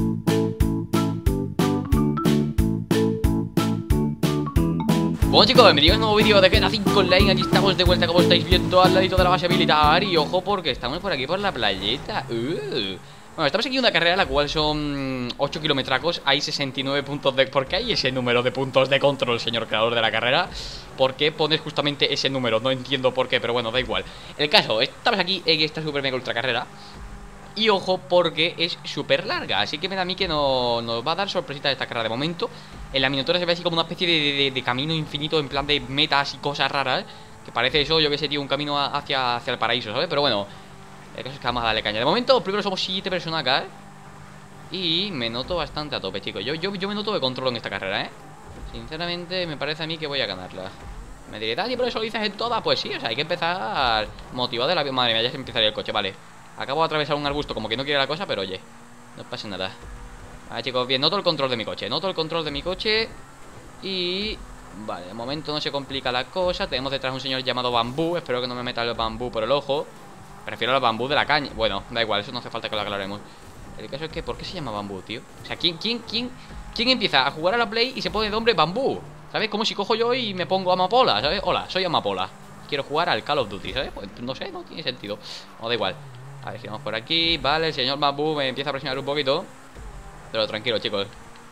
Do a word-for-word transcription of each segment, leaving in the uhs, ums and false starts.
Bueno chicos, bienvenidos a un nuevo vídeo de G T A cinco Online. Aquí estamos de vuelta, como estáis viendo, al ladito de la base militar. Y ojo porque estamos por aquí por la playeta. uh. Bueno, estamos aquí en una carrera la cual son ocho kilometracos. Hay sesenta y nueve puntos de... ¿Por qué hay ese número de puntos de control, señor creador de la carrera? ¿Por qué pones justamente ese número? No entiendo por qué, pero bueno, da igual. El caso, estamos aquí en esta super mega ultra carrera. Y ojo porque es súper larga, así que me da a mí que no, nos va a dar sorpresita esta carrera de momento. En la miniatura se ve así como una especie de, de, de camino infinito en plan de metas y cosas raras, que parece eso, yo que sé, tío, un camino hacia, hacia el paraíso, ¿sabes? Pero bueno, el caso es que vamos a darle caña. De momento, primero somos siete personas acá, ¿eh? Y me noto bastante a tope, chicos. Yo, yo, yo me noto de control en esta carrera, ¿eh? Sinceramente, me parece a mí que voy a ganarla. Me diré, Dani, pero eso lo dices en todas. Pues sí, o sea, hay que empezar motivado de la... Madre mía, ya se empezaría el coche, vale. Acabo de atravesar un arbusto como que no quiere la cosa, pero oye, no pasa nada. Vale, chicos, bien, noto el control de mi coche. Noto el control de mi coche. Y... Vale, de momento no se complica la cosa. Tenemos detrás un señor llamado Bambú. Espero que no me meta el bambú por el ojo. Prefiero el bambú de la caña. Bueno, da igual, eso no hace falta que lo aclaremos. El caso es que, ¿por qué se llama Bambú, tío? O sea, ¿quién, quién, quién, quién empieza a jugar a la Play y se pone de nombre Bambú? ¿Sabes? Como si cojo yo y me pongo Amapola, ¿sabes? Hola, soy Amapola. Quiero jugar al Call of Duty, ¿sabes? Pues no sé, no tiene sentido. O da igual. A ver si vamos por aquí. Vale, el señor Bambú me empieza a presionar un poquito. Pero tranquilo, chicos.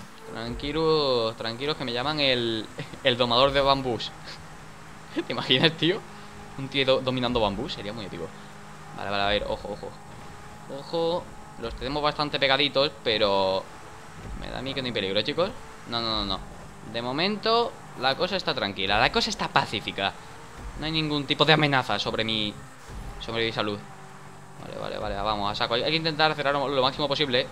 Tranquilos, tranquilos que me llaman el, el domador de bambús. ¿Te imaginas, tío? Un tío do, dominando bambús, sería muy épico. Vale, vale, a ver, ojo, ojo. Ojo, los tenemos bastante pegaditos, pero... Me da a mí que no hay peligro, chicos. No, no, no, no. De momento, la cosa está tranquila. La cosa está pacífica. No hay ningún tipo de amenaza sobre mi... Sobre mi salud. Vale, vale, vale, vamos a saco. Hay que intentar cerrar lo máximo posible.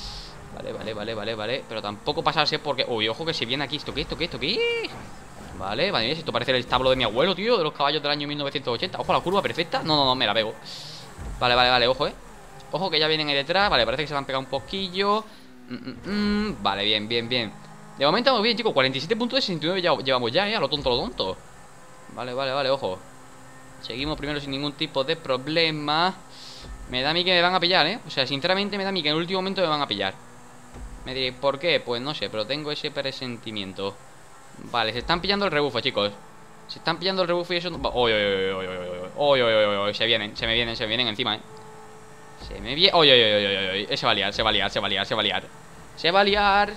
Vale, vale, vale, vale, vale. Pero tampoco pasarse porque... Uy, ojo que si viene aquí. ¿Esto qué? ¿Esto qué? ¿Esto qué? Vale, vale, esto parece el establo de mi abuelo, tío. De los caballos del año mil novecientos ochenta. Ojo, la curva perfecta. No, no, no, me la pego. Vale, vale, vale, ojo, eh. Ojo que ya vienen ahí detrás. Vale, parece que se van a pegar un poquillo. mm, mm, mm. Vale, bien, bien, bien. De momento vamos bien, chicos. cuarenta y siete puntos de sesenta y nueve ya llevamos ya, eh. A lo tonto, a lo tonto. Vale, vale, vale, ojo. Seguimos primero sin ningún tipo de problema. Me da a mí que me van a pillar, ¿eh? O sea, sinceramente me da a mí que en el último momento me van a pillar. Me diré, ¿por qué? Pues no sé, pero tengo ese presentimiento. Vale, se están pillando el rebufo, chicos. Se están pillando el rebufo y eso... Oy, oy, oy, oy, oy, oy, oy, oy, oy, se vienen, se me vienen, se me vienen encima, ¿eh? Se me viene... Oy, oy, oy, oy, oy, oy, se va a liar, se va a liar, se va a liar, se va a liar. Se va a liar.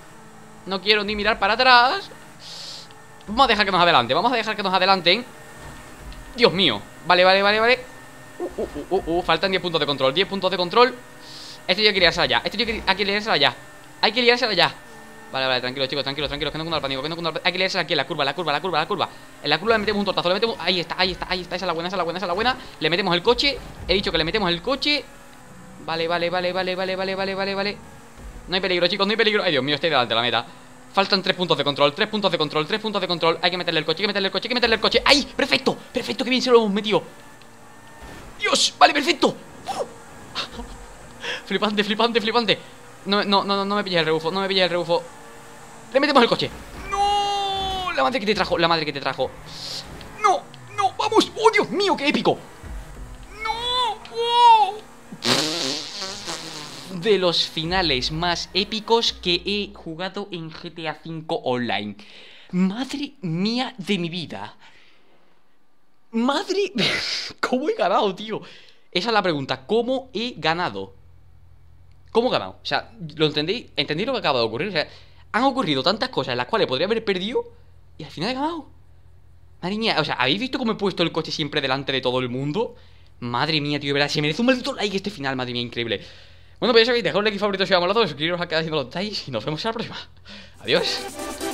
No quiero ni mirar para atrás. Vamos a dejar que nos adelante, vamos a dejar que nos adelanten. Dios mío. Vale, vale, vale, vale. Uh, uh, uh, uh, uh, faltan diez puntos de control. diez puntos de control. Esto hay que liársela ya. Esto hay que liársela ya. Hay que liársela ya. Vale, vale, tranquilos, chicos, tranquilos, tranquilos. Que no cunda el pánico, que no cunda el pánico. Hay que liársela aquí en la curva, la curva, la curva, la curva. En la curva le metemos un tortazo, le metemos... Ahí está, ahí está, ahí está. Esa es la buena, esa es la buena, esa es la buena. Le metemos el coche. He dicho que le metemos el coche. Vale, vale, vale, vale, vale, vale, vale, vale, vale. No hay peligro, chicos, no hay peligro. Ay, Dios mío, estoy delante de la meta. Faltan tres puntos de control, tres puntos de control, tres puntos de control. Hay que meterle el coche, hay que meterle el coche, hay que meterle el coche. ¡Ay! ¡Perfecto! ¡Perfecto! ¡Qué bien se lo hemos metido! ¡Dios! ¡Vale, perfecto! Flipante, flipante, flipante. No, no, no, no me pilles el rebufo, no me pilles el rebufo. Le metemos el coche. ¡No! La madre que te trajo, la madre que te trajo. ¡No! ¡No! ¡Vamos! ¡Oh, Dios mío! ¡Qué épico! ¡No! ¡Oh! De los finales más épicos que he jugado en G T A cinco Online. Madre mía de mi vida. Madre... ¿Cómo he ganado, tío? Esa es la pregunta. ¿Cómo he ganado? ¿Cómo he ganado? O sea, ¿lo entendéis? ¿Entendéis lo que acaba de ocurrir? O sea, han ocurrido tantas cosas en las cuales podría haber perdido y al final he ganado. Madre mía, o sea, ¿habéis visto cómo he puesto el coche siempre delante de todo el mundo? Madre mía, tío, de verdad, se merece un maldito like este final, madre mía, increíble. Bueno, pues ya sabéis, dejad un like favorito si os ha molado, suscribiros al canal si no lo estáis y nos vemos en la próxima. Adiós.